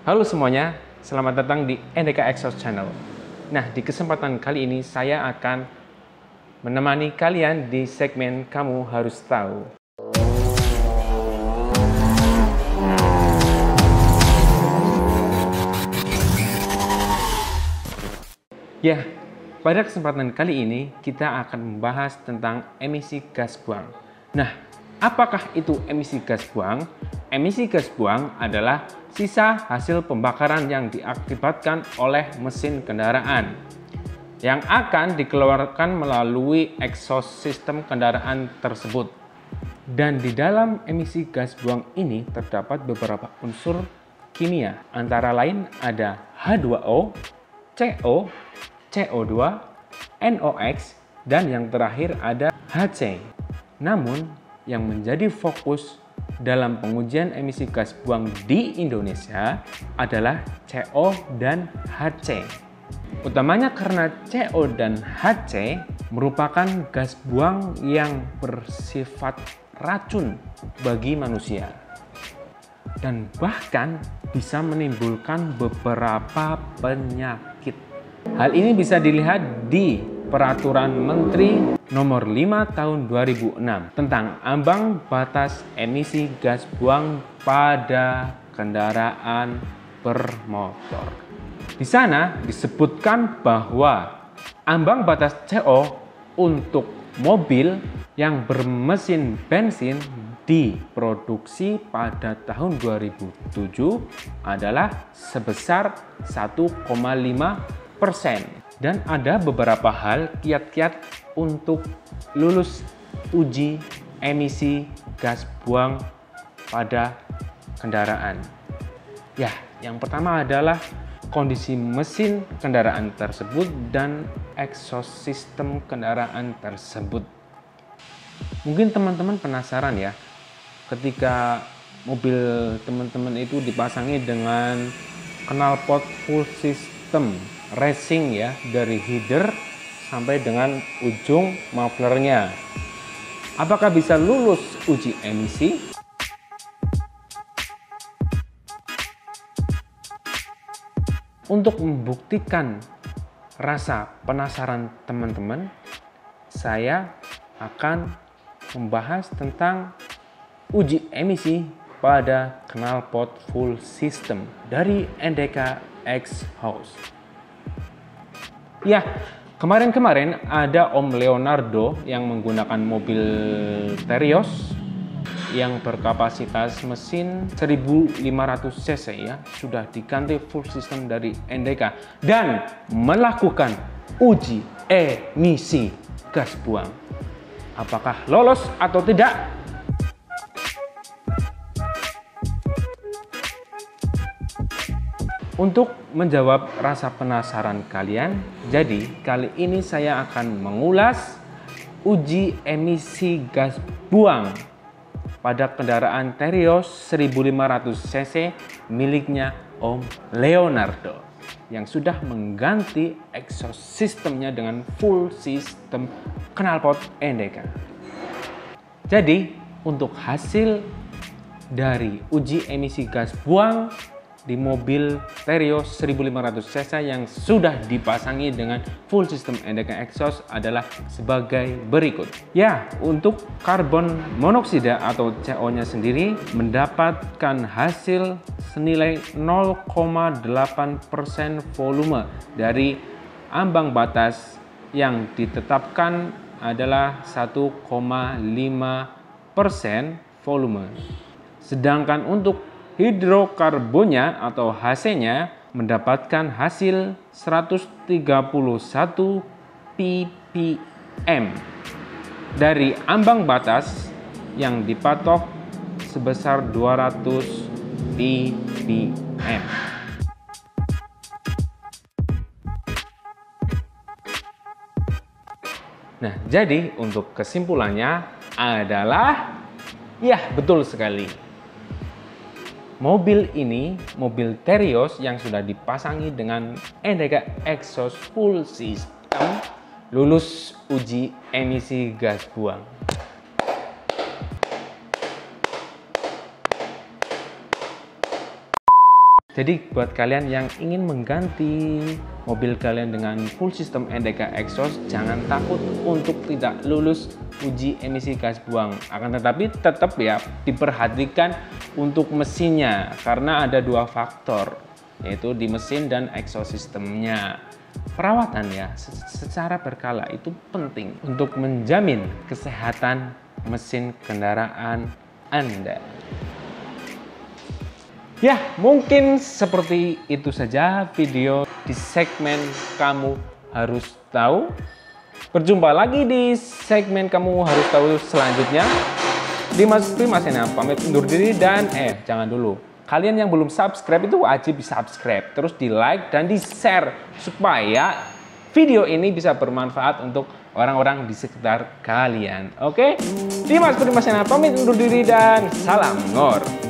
Halo semuanya, selamat datang di NDK Exhaust Channel. Nah, di kesempatan kali ini saya akan menemani kalian di segmen Kamu Harus Tahu. Ya, pada kesempatan kali ini kita akan membahas tentang emisi gas buang. Nah, apakah itu emisi gas buang? Emisi gas buang adalah sisa hasil pembakaran yang diakibatkan oleh mesin kendaraan yang akan dikeluarkan melalui exhaust sistem kendaraan tersebut. Dan di dalam emisi gas buang ini terdapat beberapa unsur kimia, antara lain ada H2O, CO, CO2, NOx, dan yang terakhir ada HC. Namun, yang menjadi fokus dalam pengujian emisi gas buang di Indonesia adalah CO dan HC. Utamanya karena CO dan HC merupakan gas buang yang bersifat racun bagi manusia dan bahkan bisa menimbulkan beberapa penyakit. Hal ini bisa dilihat di Peraturan Menteri Nomor 5 Tahun 2006 tentang ambang batas emisi gas buang pada kendaraan bermotor. Di sana disebutkan bahwa ambang batas CO untuk mobil yang bermesin bensin diproduksi pada tahun 2007 adalah sebesar 1,5%. Dan ada beberapa hal kiat-kiat untuk lulus uji emisi gas buang pada kendaraan. Ya, yang pertama adalah kondisi mesin kendaraan tersebut dan exhaust sistem kendaraan tersebut. Mungkin teman-teman penasaran ya, ketika mobil teman-teman itu dipasangi dengan knalpot full system racing ya, dari header sampai dengan ujung mufflernya. Apakah bisa lulus uji emisi? Untuk membuktikan rasa penasaran teman-teman, saya akan membahas tentang uji emisi pada knalpot full system dari NDK Exhaust. Ya, kemarin-kemarin ada Om Leonardo yang menggunakan mobil Terios yang berkapasitas mesin 1500 cc ya, sudah diganti full system dari NDK dan melakukan uji emisi gas buang. Apakah lolos atau tidak? Untuk menjawab rasa penasaran kalian, jadi kali ini saya akan mengulas uji emisi gas buang pada kendaraan Terios 1500 cc miliknya Om Leonardo yang sudah mengganti exhaust sistemnya dengan full system knalpot NDK. Jadi, untuk hasil dari uji emisi gas buang di mobil Terios 1500 cc yang sudah dipasangi dengan full system NDK exhaust adalah sebagai berikut. Ya, untuk karbon monoksida atau CO-nya sendiri mendapatkan hasil senilai 0,8% volume dari ambang batas yang ditetapkan adalah 1,5% volume. Sedangkan untuk hidrokarbonnya atau HC-nya mendapatkan hasil 131 ppm dari ambang batas yang dipatok sebesar 200 ppm. Nah, jadi untuk kesimpulannya adalah ya, betul sekali. Mobil ini, mobil Terios yang sudah dipasangi dengan NDK exhaust full system, lulus uji emisi gas buang. Jadi buat kalian yang ingin mengganti mobil kalian dengan full system NDK exhaust, jangan takut untuk tidak lulus uji emisi gas buang. Akan tetapi tetap ya diperhatikan untuk mesinnya, karena ada dua faktor, yaitu di mesin dan exhaust sistemnya. Perawatan ya secara berkala itu penting untuk menjamin kesehatan mesin kendaraan Anda. Ya, mungkin seperti itu saja video di segmen Kamu Harus Tahu. Berjumpa lagi di segmen Kamu Harus Tahu selanjutnya. Dimas Primasena pamit undur diri dan jangan dulu. Kalian yang belum subscribe itu wajib di subscribe, terus di like dan di share supaya video ini bisa bermanfaat untuk orang-orang di sekitar kalian. Oke? Dimas Primasena pamit undur diri dan salam ngor.